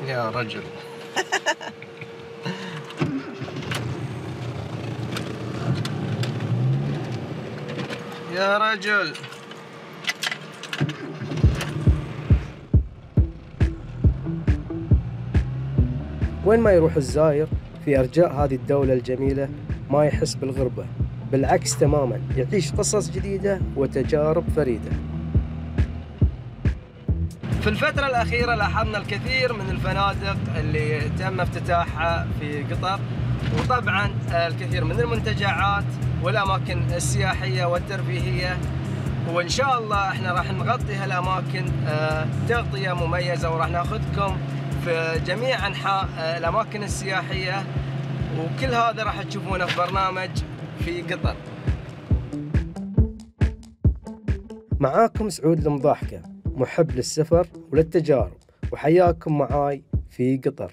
يا رجل. يا رجل. وين ما يروح الزاير في أرجاء هذه الدولة الجميلة ما يحس بالغربة، بالعكس تماماً، يعيش قصص جديدة وتجارب فريدة. في الفترة الأخيرة لاحظنا الكثير من الفنادق اللي تم افتتاحها في قطر، وطبعاً الكثير من المنتجعات والأماكن السياحية والترفيهية، وإن شاء الله احنا راح نغطي هالأماكن تغطية مميزة، وراح ناخذكم في جميع أنحاء الأماكن السياحية، وكل هذا راح تشوفونه في برنامج في قطر. معاكم سعود المضاحكة، محب للسفر وللتجارب، وحياكم معاي في قطر.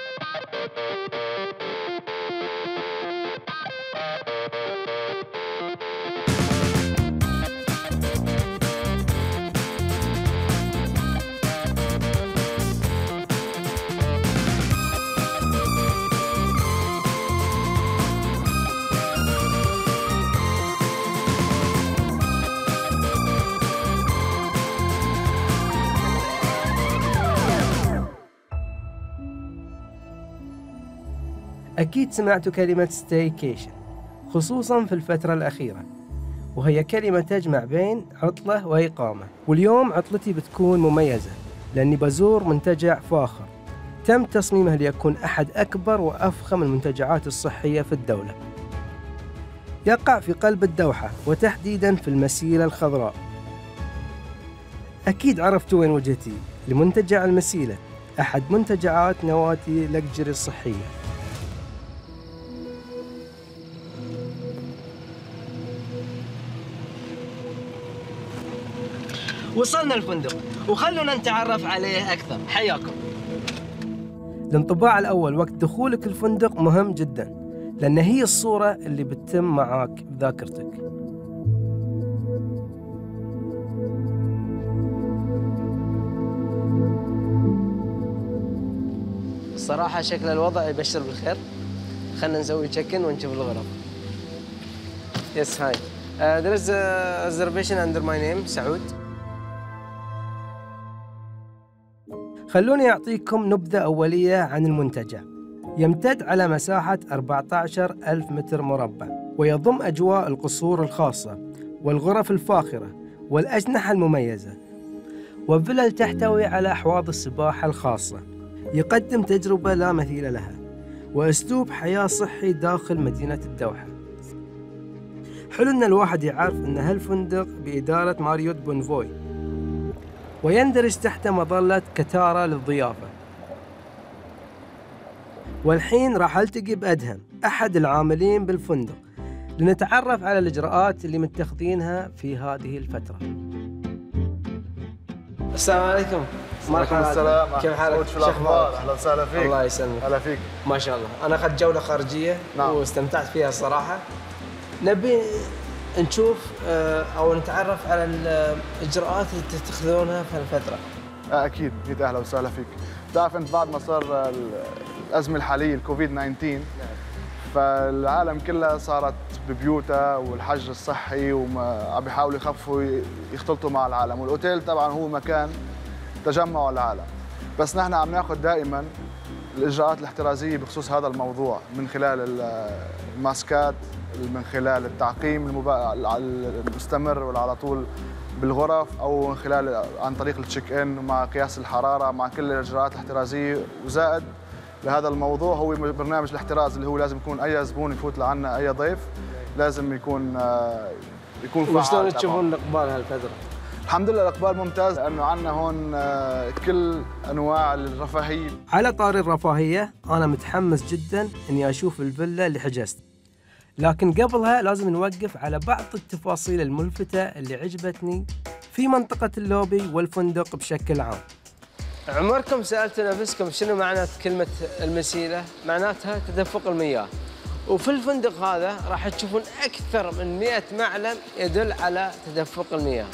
أكيد سمعتوا كلمة ستيكيشن خصوصاً في الفترة الأخيرة، وهي كلمة تجمع بين عطلة وإقامة. واليوم عطلتي بتكون مميزة لأني بزور منتجع فاخر تم تصميمه ليكون أحد أكبر وأفخم المنتجعات الصحية في الدولة. يقع في قلب الدوحة وتحديداً في المسيلة الخضراء. أكيد عرفتوا وين وجهتي، لمنتجع المسيلة، أحد منتجعات نوادي لكجري الصحية. وصلنا الفندق وخلونا نتعرف عليه أكثر. حياكم. الانطباع الأول وقت دخولك الفندق مهم جدا، لأن هي الصورة اللي بتتم معاك بذاكرتك. الصراحة شكل الوضع يبشر بالخير. خلنا نسوي تشيك-إن ونشوف الغرف. Yes, hi. There is a reservation under my name, سعود. خلوني أعطيكم نبذة أولية عن المنتجع. يمتد على مساحة 14,000 متر مربع، ويضم أجواء القصور الخاصة والغرف الفاخرة والأجنحة المميزة، وفلل تحتوي على أحواض السباحة الخاصة. يقدم تجربة لا مثيل لها وأسلوب حياة صحي داخل مدينة الدوحة. حلو أن الواحد يعرف أن هالفندق بإدارة ماريوت بونفوي، ويندرج تحت مظلة كتارا للضيافة. والحين راح ألتقي بأدهم أحد العاملين بالفندق لنتعرف على الإجراءات اللي متخذينها في هذه الفترة. السلام عليكم. مرحبا. السلام. كيف حالك؟ شو الأخبار؟ أهلا وسهلا فيك. الله يسلمك. هلا فيك. ما شاء الله. أنا أخذت جولة خارجية. نعم. واستمتعت فيها الصراحة. نبي نشوف أو نتعرف على الإجراءات اللي تتخذونها في هالفترة. أكيد. أهلا وسهلا فيك. تعرف أنت بعد ما صار الأزمة الحالية الكوفيد 19 فالعالم كلها صارت ببيوتها والحجر الصحي وعم بيحاولوا يخفوا يختلطوا مع العالم، والأوتيل طبعا هو مكان تجمع العالم. بس نحن عم ناخذ دائما الإجراءات الاحترازية بخصوص هذا الموضوع من خلال الماسكات، من خلال التعقيم المستمر وعلى طول بالغرف، او من خلال عن طريق التشيك-إن مع قياس الحراره، مع كل الاجراءات الاحترازيه. وزائد لهذا الموضوع هو برنامج الاحتراز اللي هو لازم يكون اي زبون يفوت لعنا، اي ضيف لازم يكون فعال. وشلون تشوفون الاقبال هالفتره؟ الحمد لله الاقبال ممتاز، لانه عندنا هون كل انواع الرفاهيه. على طاري الرفاهيه، انا متحمس جدا اني اشوف الفيلا اللي حجزت، لكن قبلها لازم نوقف على بعض التفاصيل الملفتة اللي عجبتني في منطقة اللوبي والفندق بشكل عام. عمركم سألتوا نفسكم شنو معنات كلمة المسيلة؟ معناتها تدفق المياه. وفي الفندق هذا راح تشوفون أكثر من 100 معلم يدل على تدفق المياه.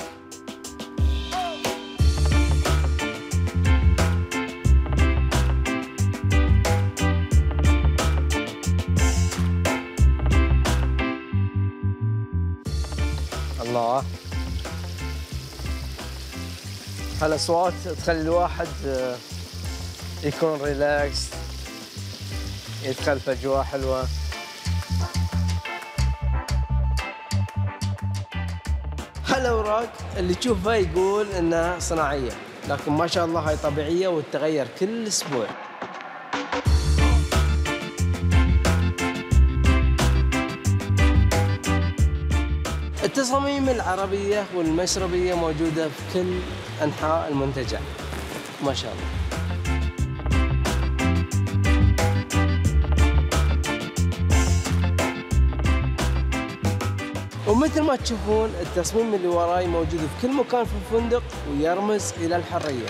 هالأصوات تخلي الواحد يكون ريلاكس، يدخل في أجواء حلوة. هالأوراق اللي تشوفها يقول إنها صناعية، لكن ما شاء الله هاي طبيعية وتتغير كل أسبوع. التصاميم العربية والمشربية موجودة في كل أنحاء المنتجع ما شاء الله. ومثل ما تشوفون التصميم اللي وراي موجود في كل مكان في الفندق ويرمز إلى الحرية.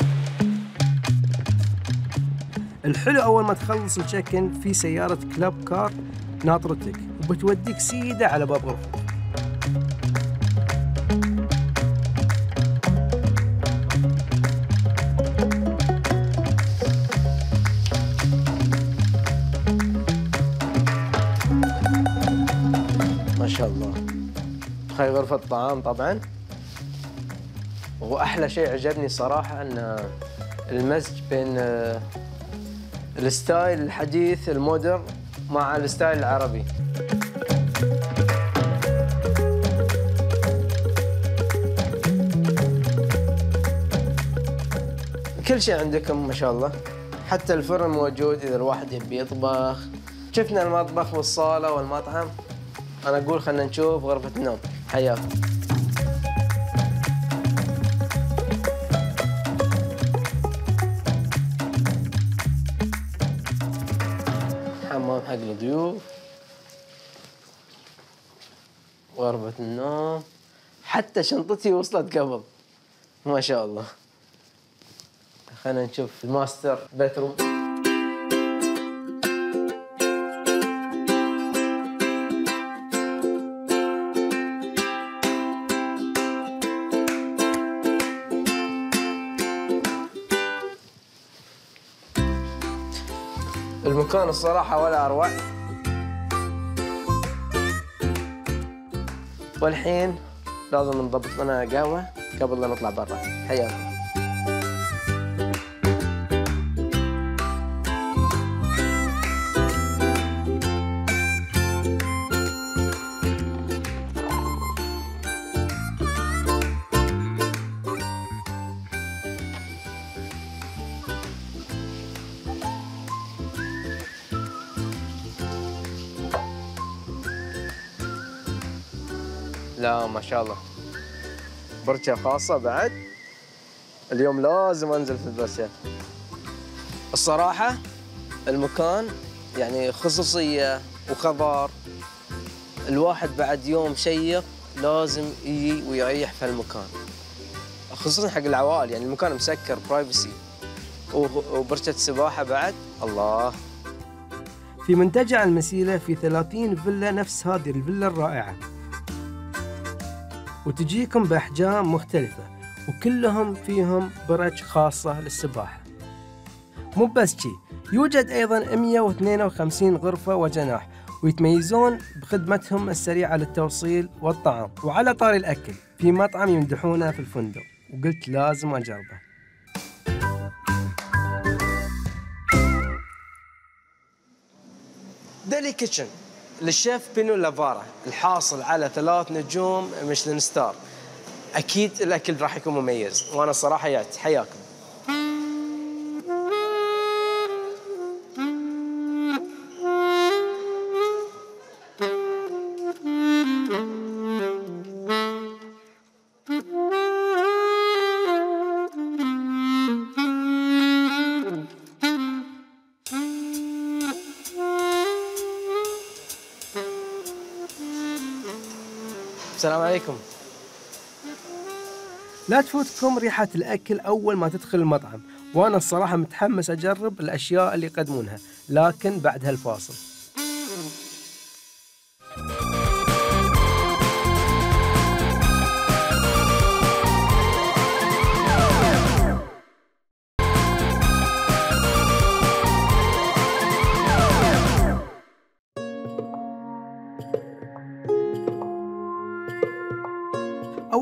الحلو أول ما تخلص التشيكن في سيارة كلاب كار ناطرتك وبتوديك سيدة على باب غرفتك. ما شاء الله. هاي غرفة طعام طبعاً. وأحلى شيء عجبني صراحة أن المزج بين الستايل الحديث المودرن مع الستايل العربي. كل شيء عندكم ما شاء الله، حتى الفرن موجود إذا الواحد يبي يطبخ. شفنا المطبخ والصالة والمطعم، أنا أقول خلنا نشوف غرفة النوم. حياكم. حمام حق الضيوف، غرفة النوم، حتى شنطتي وصلت قبل ما شاء الله. خلينا نشوف الماستر بيتروم. المكان الصراحة ولا أروع. والحين لازم نضبط لنا قهوة قبل لا نطلع برا. حياكم. لا ما شاء الله، برشة خاصة بعد. اليوم لازم أنزل في البرشة. الصراحة المكان يعني خصوصية وخضار. الواحد بعد يوم شيق لازم يجي ويريح في المكان، خصوصا حق العوائل. يعني المكان مسكر برايفسي وبرشة سباحة بعد. الله. في منتجع المسيلة في 30 فيلا نفس هذه الفيلا الرائعة، وتجيكم بأحجام مختلفة وكلهم فيهم برج خاصة للسباحة. مو بس شي، يوجد أيضاً 152 غرفة وجناح، ويتميزون بخدمتهم السريعة للتوصيل والطعام. وعلى طاري الأكل، في مطعم يمدحونه في الفندق وقلت لازم أجربه. ديلي كيتشن للشيف بينو لافارا، الحاصل على 3 نجوم ميشلان ستار. أكيد الأكل راح يكون مميز، وأنا الصراحة جات. حياكم. السلام عليكم. لا تفوتكم ريحة الأكل أول ما تدخل المطعم، وأنا الصراحة متحمس أجرب الأشياء اللي يقدمونها، لكن بعد هالفاصل.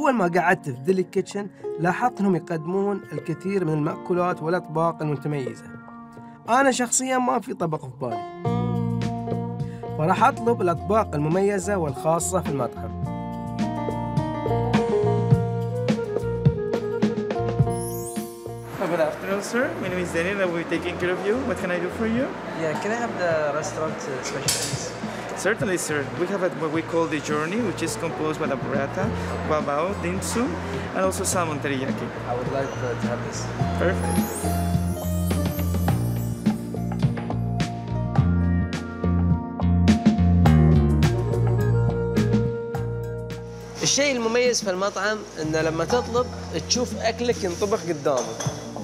أول ما قعدت في ديلي كيتشن لاحظت أنهم يقدمون الكثير من المأكولات والأطباق المتميزة. أنا شخصياً ما في طبق في بالي، فراح أطلب الأطباق المميزة والخاصة في المطعم. Good afternoon, sir. My name is Daniel. I will be taking care of you. What can I do for you? Yeah, can I have the restaurant specialties? Certainly, sir. We have what we call the journey, which is composed by the burrata, babao, dim sum, and also salmon teriyaki. I would like to have this. Perfect. الشيء المميز في المطعم انه لما تطلب تشوف اكلك ينطبخ قدامك.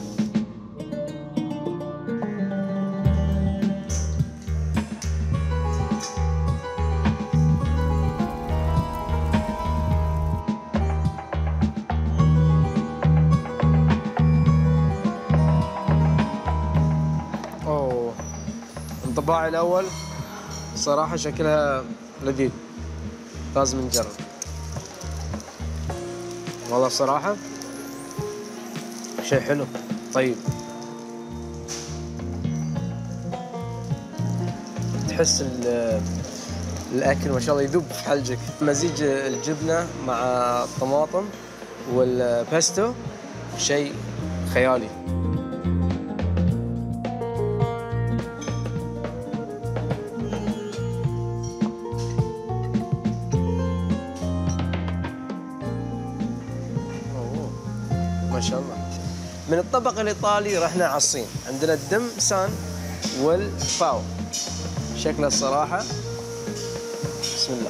اوه، انطباعي الاول صراحة شكلها لذيذ، لازم نجرب. والله صراحة شيء حلو طيب. تحس الأكل ما شاء الله يذوب في حلجك. مزيج الجبنة مع الطماطم والبيستو شيء خيالي. ما شاء الله. من الطبق الإيطالي رحنا على الصين، عندنا الدم سان والباو. شكله الصراحة بسم الله.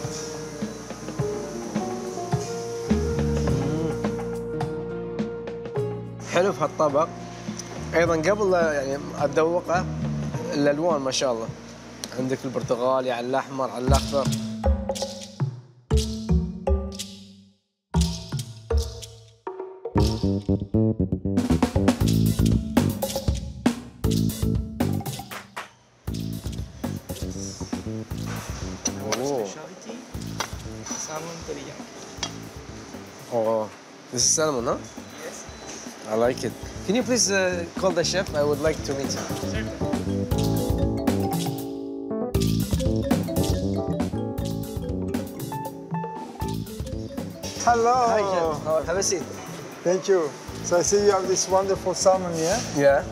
حلو في هالطبق. أيضا قبل لا يعني أتذوقه الألوان ما شاء الله، عندك البرتقالي على الأحمر على الأخضر. Specialty, salmon teriyaki. Oh, this is salmon, huh? Yes. I like it. Can you please call the chef? I would like to meet him. Hello. Hi, chef. Have a seat. Thank you. So I see you have this wonderful salmon here. Yeah.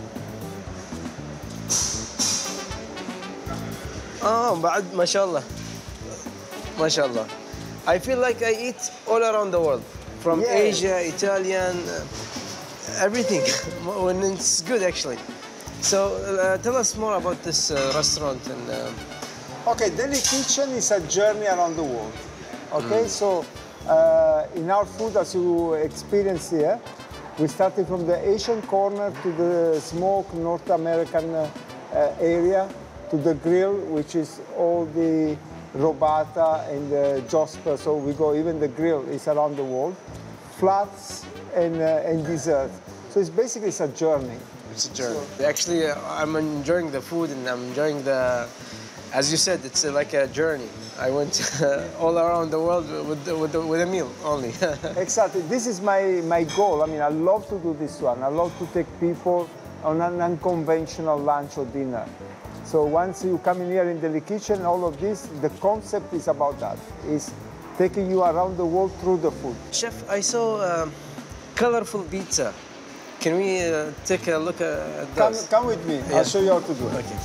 بعد ما شاء الله. ما شاء الله. I feel like I eat all around the world, from Yeah. Asia, Italian, everything. When it's good actually. So tell us more about this restaurant and. Okay, Delhi Kitchen is a journey around the world. Okay, so in our food, as you experience here, we started from the Asian corner to the smoked North American area, to the grill, which is all the robata and the josper. So we go, even the grill is around the world. Flats and dessert. So it's basically a journey. It's a journey. Actually, I'm enjoying the food and I'm enjoying the. As you said, it's like a journey. I went all around the world with a meal only. Exactly. This is my goal. I mean, I love to do this one. I love to take people on an unconventional lunch or dinner. So once you come in here in the kitchen, all of this, the concept is about that. Is taking you around the world through the food. Chef, I saw colorful pizza. Can we take a look at those? Come with me. Yeah. I'll show you how to do it. Okay.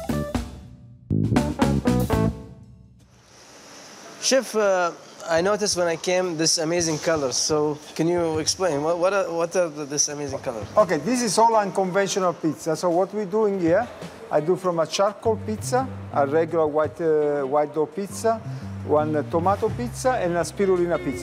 Chef, I noticed when I came this amazing colors. So can you explain what are this amazing colors? Okay, this is all unconventional pizza. So what we're doing here, I do from a charcoal pizza, a regular white dough pizza, one tomato pizza, and a spirulina pizza.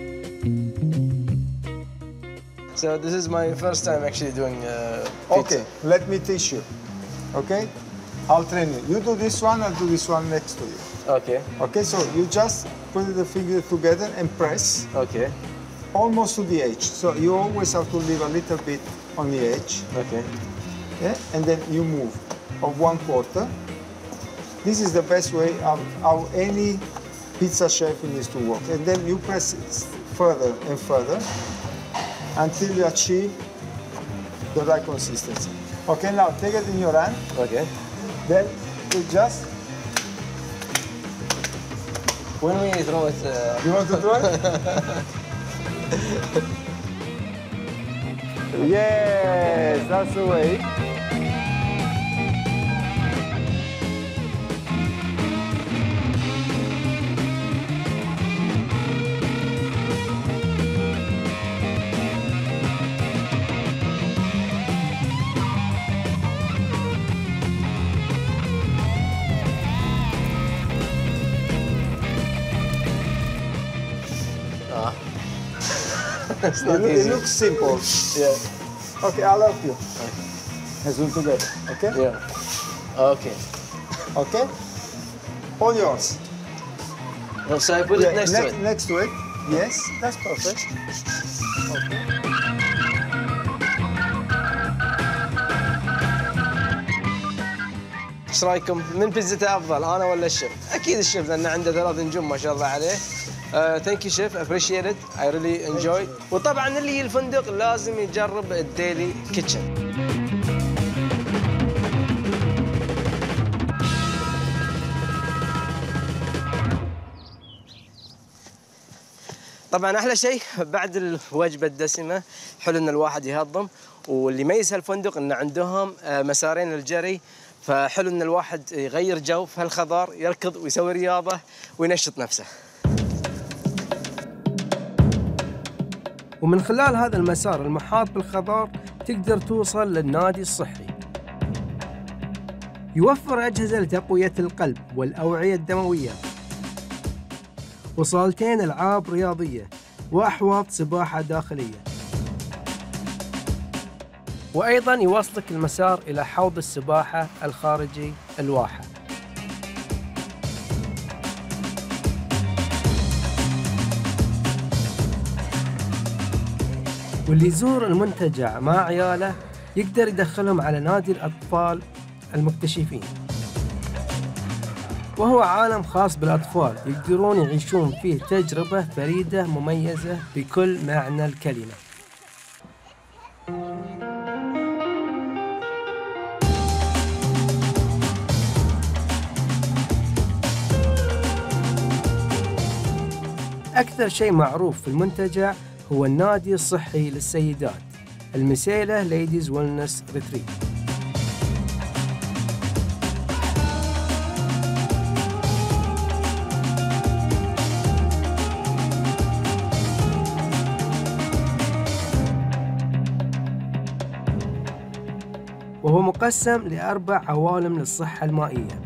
So this is my first time actually doing pizza. Okay, let me teach you. Okay, I'll train you. You do this one, I'll do this one next to you. Okay. Okay, so you just put the finger together and press Okay. almost to the edge. So you always have to leave a little bit on the edge. Okay. Yeah? And then you move of 1/4. This is the best way of how any pizza chef needs to work. And then you press further and further until you achieve the right consistency. Okay, now take it in your hand. Okay. Then you just, When we throw it, you want to throw it? Yes, that's the way. it's not It easy. looks simple. Yeah. Okay, I'll help you. Let's do it together, okay? Yeah. Okay. Okay? All yours. Well, so I put it next to it. Next to it. Yes, that's perfect. Okay. ايش رايكم؟ من بيتزا افضل انا ولا الشيف؟ اكيد الشيف لان عنده 3 نجوم ما شاء الله عليه. ثانك يو شيف ابريشيتد اي ريلي انجوي. وطبعا اللي يجي الفندق لازم يجرب الديلي كيتشن. طبعا احلى شيء بعد الوجبه الدسمه حلو ان الواحد يهضم، واللي يميز هالفندق ان عندهم مسارين للجري، فحلو ان الواحد يغير جو في هالخضار، يركض ويسوي رياضه وينشط نفسه. ومن خلال هذا المسار المحاط بالخضار تقدر توصل للنادي الصحي. يوفر أجهزة لتقوية القلب والأوعية الدموية، وصالتين ألعاب رياضية، وأحواض سباحة داخلية. وأيضاً يوصلك المسار إلى حوض السباحة الخارجي الواحة. واللي يزور المنتجع مع عياله يقدر يدخلهم على نادي الأطفال المكتشفين، وهو عالم خاص بالأطفال يقدرون يعيشون فيه تجربة فريدة مميزة بكل معنى الكلمة. أكثر شيء معروف في المنتجع هو النادي الصحي للسيدات، المسيلة ليديز ويلنس ريتريت. وهو مقسم ل4 عوالم للصحة المائية: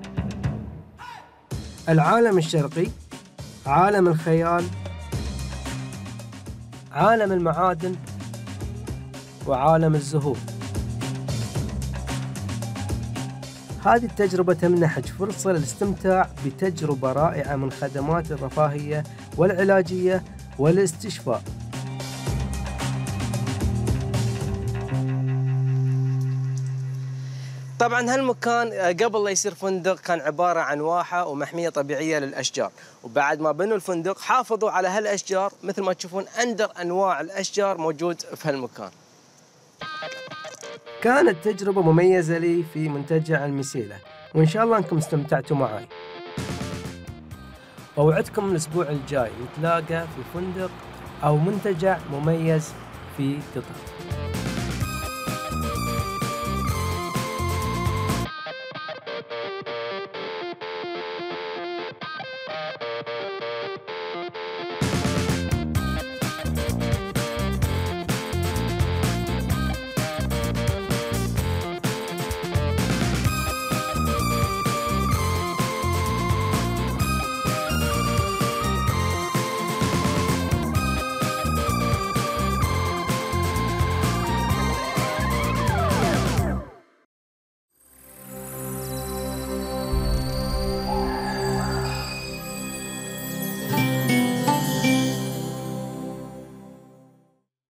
العالم الشرقي، عالم الخيال، عالم المعادن، وعالم الزهور. هذه التجربة تمنحك فرصة للاستمتاع بتجربة رائعة من خدمات الرفاهية والعلاجية والاستشفاء. طبعا هالمكان قبل لا يصير فندق كان عبارة عن واحة ومحمية طبيعية للأشجار، وبعد ما بنوا الفندق حافظوا على هالأشجار، مثل ما تشوفون أندر أنواع الأشجار موجود في هالمكان. كانت تجربة مميزة لي في منتجع المسيلة، وإن شاء الله أنكم استمتعتوا معي. وأوعدكم الأسبوع الجاي نتلاقى في فندق أو منتجع مميز في قطر.